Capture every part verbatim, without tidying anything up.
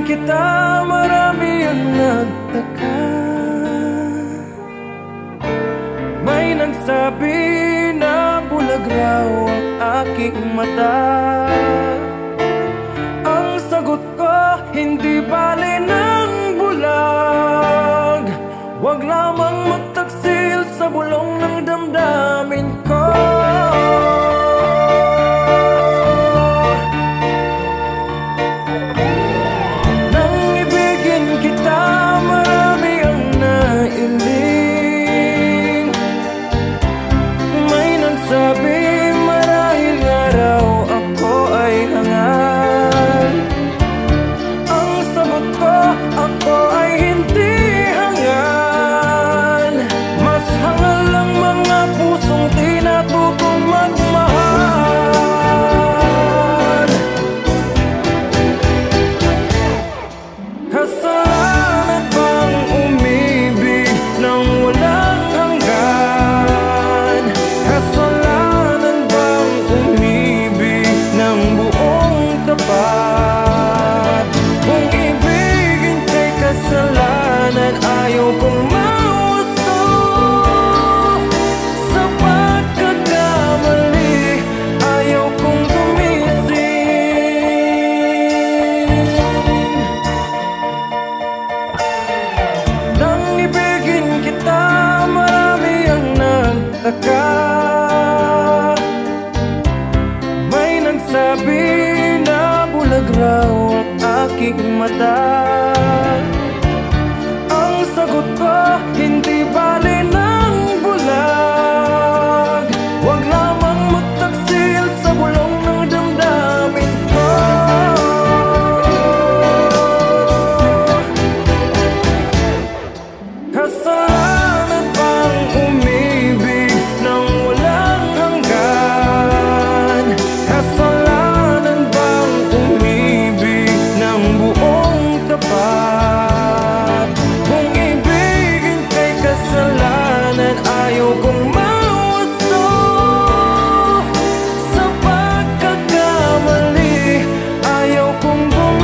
kita, marami ang nagtaka. May nagsabi na bulag raw ang aking mata. Ang sagot ko, hindi bali ng bulag. Huwag lamang magtaksil sa bulong ng damdamin ko. Nang ibigin kita, marami ang nailing. May nagsabi marahil nga raw ako ay hangal. Ang sagot ko, ako ay hindi hangal. Mas hangal ang mga pusong di natutong magmahal. Kasalanan bang umibig nang walang hanggan? Kasalanan bang umibig ng buong tapat? Kung ibigin kay kasalanan, ayaw kong mahusto. Sa pagkakamali, ayaw kong gumising. Nang ibigin kita, marami ang nagtaka. May nagsabi na bulag raw ang aking mata. Ang sagot ko, hindi bali ng bulag. Huwag lamang magtaksil sa bulong ng damdamin ko. Kasalanan bang umibig nang walang hanggan? Kasalanan bang umibig ng buong tapat? Kung ibigin kay kasalanan, ayaw kong mahusto. Sa pagkakamali, ayaw kong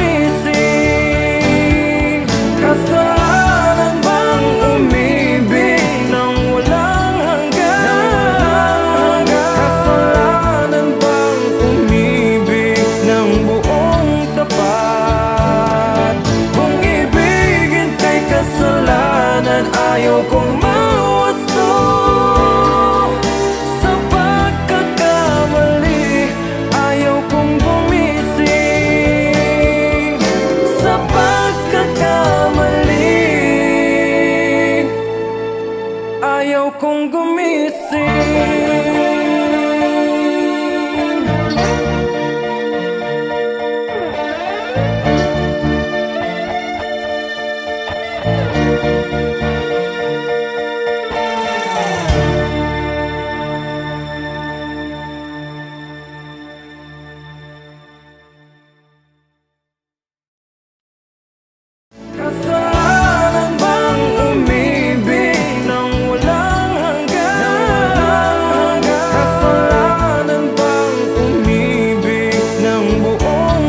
gumising. Kasalanan bang umibig nang walang hanggan? Kasalanan bang umibig ng buong tapat? Kung ibigin kay kasalanan, ayaw kong mahusto. Sa pagkakamali, ayaw kong gumising. Sa pagkakamali, ayaw kong gumising. Kasalanan bang umibig nang walang hanggan? Kasalanan bang umibig ng buong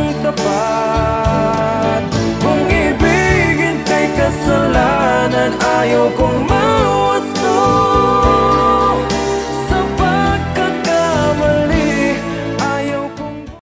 tapat? Kung ibigin kay kasalanan, ayaw ko